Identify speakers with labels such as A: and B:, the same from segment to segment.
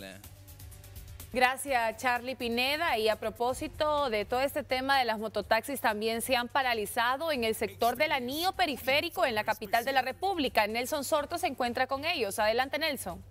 A: Gracias, Charlie Pineda. Y a propósito de todo este tema de las mototaxis, también se han paralizado en el sector del anillo periférico en la capital de la República. Nelson Sorto se encuentra con ellos. Adelante, Nelson.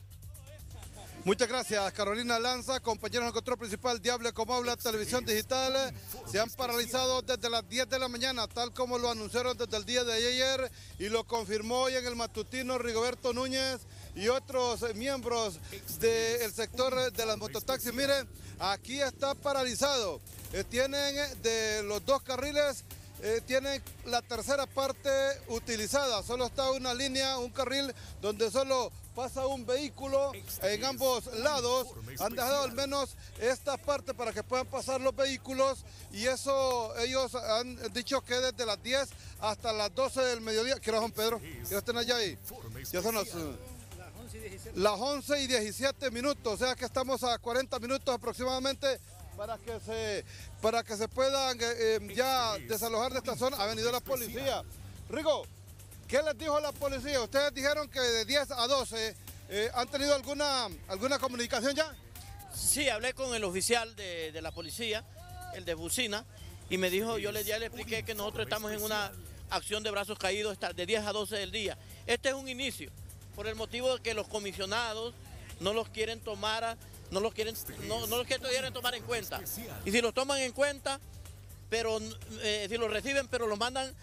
B: Muchas gracias, Carolina Lanza. Compañeros del control principal de Hable Como Habla Televisión Digital, se han paralizado desde las 10 de la mañana, tal como lo anunciaron desde el día de ayer y lo confirmó hoy en el matutino Rigoberto Núñez y otros miembros del sector de las mototaxis. Miren, aquí está paralizado. Tienen de los dos carriles, tienen la tercera parte utilizada. Solo está una línea, un carril donde solo pasa un vehículo en ambos lados. Han dejado al menos esta parte para que puedan pasar los vehículos y eso ellos han dicho que desde las 10 hasta las 12 del mediodía. ¿Qué hora, Juan Pedro? ¿Qué hora están allá ahí? Ya son las 11:17 minutos, o sea que estamos a 40 minutos aproximadamente para que se puedan ya desalojar de esta zona. Ha venido la policía. Rigo, ¿qué les dijo la policía? Ustedes dijeron que de 10 a 12, ¿han tenido alguna comunicación ya?
C: Sí, hablé con el oficial de la policía, el de Bucina, y me dijo, ya le expliqué que nosotros estamos en una acción de brazos caídos de 10 a 12 del día. Este es un inicio, por el motivo de que los comisionados no los quieren tomar, no los quieren tomar en cuenta. Y si los toman en cuenta, pero si los reciben, pero los mandan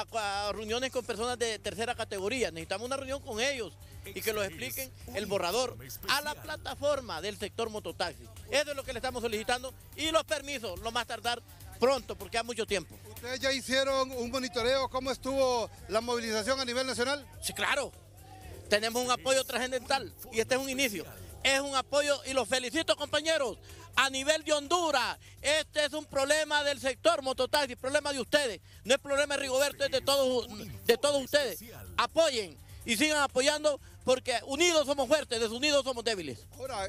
C: a reuniones con personas de tercera categoría. Necesitamos una reunión con ellos y que los expliquen el borrador a la plataforma del sector mototaxi. Eso es lo que le estamos solicitando y los permisos, lo más tardar pronto, porque hay mucho tiempo.
B: ¿Ustedes ya hicieron un monitoreo? ¿Cómo estuvo la movilización a nivel nacional?
C: Sí, claro. Tenemos un apoyo trascendental y este es un inicio. Es un apoyo y los felicito, compañeros. A nivel de Honduras, este es un problema del sector mototaxi, problema de ustedes. No es problema de Rigoberto, es de todos ustedes. Apoyen y sigan apoyando porque unidos somos fuertes, desunidos somos débiles.
B: Ahora,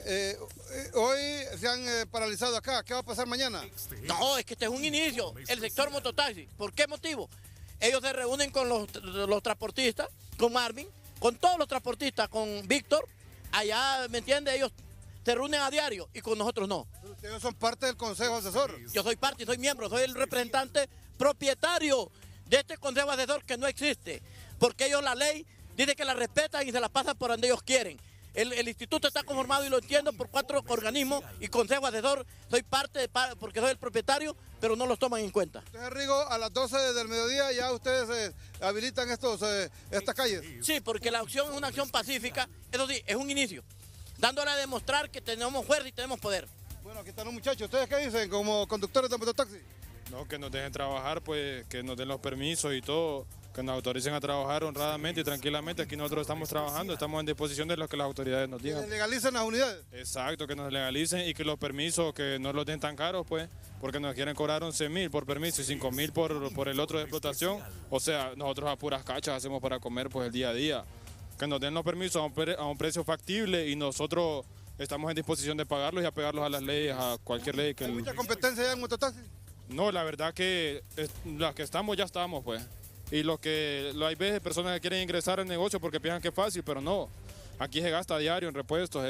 B: hoy se han paralizado acá. ¿Qué va a pasar mañana?
C: No, es que este es un inicio, el sector mototaxi. ¿Por qué motivo? Ellos se reúnen con los transportistas, con Marvin, con todos los transportistas, con Víctor. Allá, ¿me entiende? Ellos se reúnen a diario y con nosotros no.
B: Pero ustedes son parte del consejo asesor.
C: Yo soy parte, soy miembro, soy el representante propietario de este consejo asesor que no existe. Porque ellos la ley dice que la respetan y se la pasan por donde ellos quieren. El instituto está conformado, y lo entiendo, por 4 organismos y consejo asesor. Soy parte porque soy el propietario, pero no los toman en cuenta.
B: Entonces, Rigo, a las 12 del mediodía ya ustedes habilitan estas calles.
C: Sí, porque la acción es una acción pacífica, eso sí, es un inicio, dándole a demostrar que tenemos fuerza y tenemos poder.
B: Bueno, aquí están los muchachos. ¿Ustedes qué dicen como conductores de mototaxi?
D: No, que nos dejen trabajar, pues que nos den los permisos y todo, que nos autoricen a trabajar honradamente y tranquilamente. Aquí nosotros estamos trabajando, estamos en disposición de lo que las autoridades nos digan.
B: Que legalicen las unidades.
D: Exacto, que nos legalicen y que los permisos, que no los den tan caros, pues, porque nos quieren cobrar 11.000 por permiso y 5.000 por el otro de explotación. O sea, nosotros a puras cachas hacemos para comer pues el día a día. Que nos den los permisos a un precio factible y nosotros estamos en disposición de pagarlos y apegarlos a las leyes, a cualquier ley.
B: ¿Hay mucha competencia ya en mototaxi?
D: No, la verdad que las que estamos ya estamos, pues. Y hay veces personas que quieren ingresar al negocio porque piensan que es fácil, pero no. Aquí se gasta a diario en repuestos.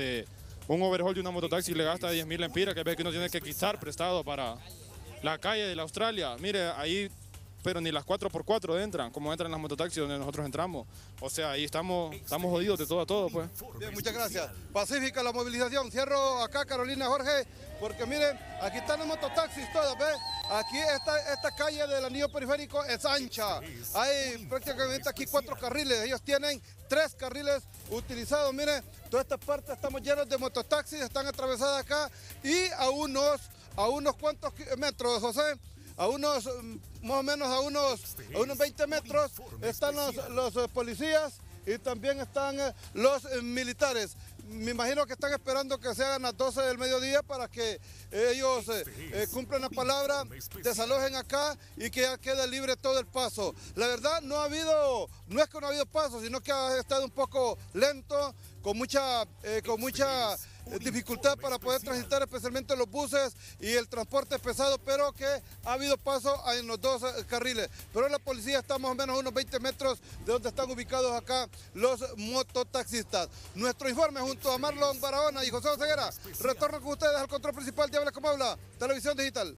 D: Un overhaul de una mototaxi le gasta 10.000 lempiras, que a veces que uno tiene que quitar prestado para la calle de la Australia. Mire, ahí, pero ni las 4x4 entran, como entran las mototaxis donde nosotros entramos. O sea, ahí estamos jodidos de todo a todo, pues.
B: Bien, muchas gracias. Pacífica la movilización. Cierro acá, Carolina, Jorge, porque miren, aquí están los mototaxis todas, ¿ves? Aquí esta calle del anillo periférico es ancha. Hay prácticamente aquí 4 carriles. Ellos tienen 3 carriles utilizados. Miren, toda esta parte estamos llenos de mototaxis, están atravesadas acá y a unos cuantos metros, José, más o menos a unos 20 metros están los policías y también están los militares. Me imagino que están esperando que se hagan las 12 del mediodía para que ellos cumplan la palabra, desalojen acá y que ya quede libre todo el paso. La verdad no es que no ha habido paso, sino que ha estado un poco lento, con mucha dificultad para poder transitar, especialmente los buses y el transporte pesado, pero que ha habido paso en los dos carriles. Pero la policía está más o menos a unos 20 metros de donde están ubicados acá los mototaxistas. Nuestro informe junto a Marlon Barahona y José Oseguera. Retorno con ustedes al control principal de Habla Como Habla, Televisión Digital.